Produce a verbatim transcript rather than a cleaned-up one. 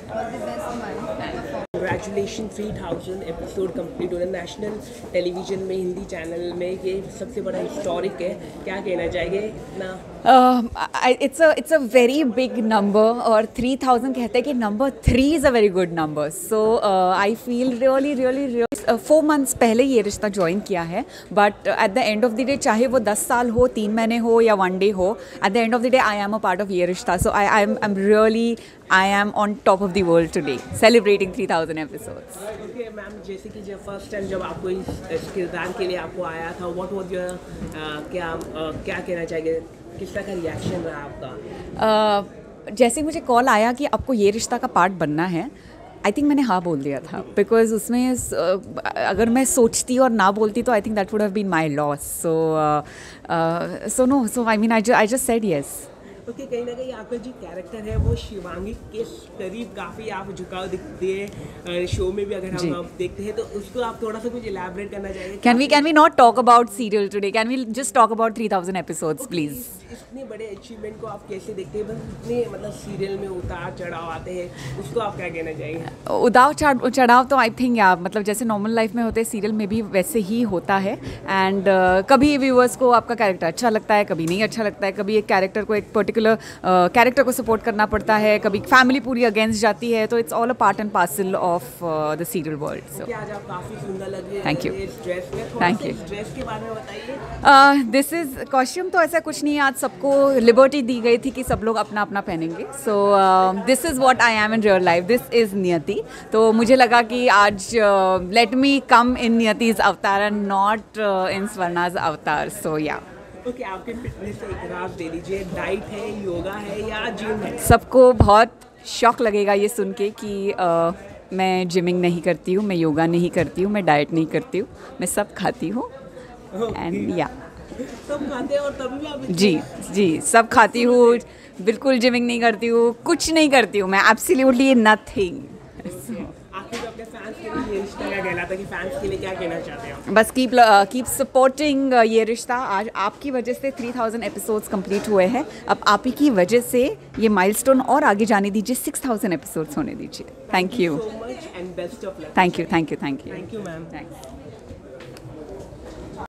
All the best, man. Congratulation three thousand episode complete हो रहे national television में, Hindi channel में। ये सबसे बड़ा हिस्टोरिक है, क्या कहना चाहेंगे इतना? It's a it's a very big number, और थ्री थाउजेंड कहते हैं कि number three is a very good number. So I feel really really really four months पहले ये रिश्ता ज्वाइन किया है, but at the end of the day, चाहे वो दस साल हो, तीन महीने हो या वन डे हो, at the end of the day I am a part of ये रिश्ता. सो I I am I am really I am on top of the world today celebrating three thousand episodes. Okay ma'am, जैसे कि जब first time जब आपको इस, इस किरदार के लिए आपको आया था, व्हाट वाज योर क्या uh, क्या कहना चाहिए, किस तरह का रिएक्शन रहा आपका? uh, जैसे मुझे कॉल आया कि आपको ये रिश्ता का पार्ट बनना है, आई थिंक मैंने हाँ बोल दिया था, बिकॉज उसमें uh, अगर मैं सोचती और ना बोलती तो I think that would have been my loss. So so no so I mean I I just said yes. Okay, कहीं ना कहीं आपका जो कैरेक्टर है वो शिवांगी के करीब काफ़ी आप झुकाव दिखते हैं शो में भी, अगर हम आप देखते हैं तो उसको आप थोड़ा सा कुछ इलैबोरेट करना चाहिए. Can we can we not talk about serial today? Can we just talk about three thousand episodes please? इतने बड़े अचीवमेंट को आप कैसे देखते हैं? बस इतने मतलब सीरियल में उतार चढ़ाव आते हैं, उसको आप क्या कहना चाहेंगे? उतार चढ़ाव तो आई थिंक या मतलब जैसे नॉर्मल लाइफ में होते हैं, सीरियल में भी वैसे ही होता है. एंड uh, कभी व्यूअर्स को आपका कैरेक्टर अच्छा लगता है, कभी नहीं अच्छा लगता है, कभी एक कैरेक्टर को एक पर्टिकुलर कैरेक्टर uh, को सपोर्ट करना पड़ता है, कभी फैमिली पूरी अगेंस्ट जाती है. तो it's all a part and parcel of the serial world. So आज आप काफ़ी सुंदर लग रही हैं थैंक यू इस ड्रेस में. Thank you. ड्रेस के बारे में बताइए. दिस इज़ कॉस्ट्यूम तो ऐसा कुछ नहीं है, आज सबको लिबर्टी दी गई थी कि सब लोग अपना अपना पहनेंगे. So this is what I am in real life. This is Niyati. तो मुझे लगा कि आज लेट मी कम इन नियति's अवतार एंड नॉट इन स्वर्णा's अवतार. सो या ओके, आपके फिटनेस से एक राज दे दीजिए. डाइट है, योगा है या जिम है? सबको बहुत शॉक लगेगा ये सुन के कि uh, मैं जिमिंग नहीं करती हूँ, मैं योगा नहीं करती हूँ, मैं डाइट नहीं करती हूँ, मैं सब खाती हूँ. एंड या सब खाते हैं और तभी भी आप जी जी सब खाती हूँ, बिल्कुल जिमिंग नहीं करती हूँ, कुछ नहीं करती हूँ मैं, एब्सोल्युटली नथिंग. आखिर अपने फैंस के लिए ये रिश्ता क्या कहलाता है, कि फैंस के लिए क्या कहना चाहते हैं? बस कीप कीप सपोर्टिंग ये रिश्ता. आज आपकी वजह से थ्री थाउजेंड एपिसोड्स कंप्लीट हुए हैं. अब आप ही की वजह से ये माइलस्टोन और आगे जाने दीजिए, सिक्स थाउजेंड एपिसोड्स होने दीजिए. Thank you. So much and best of luck. Thank you thank you thank you thank you ma'am. Thanks.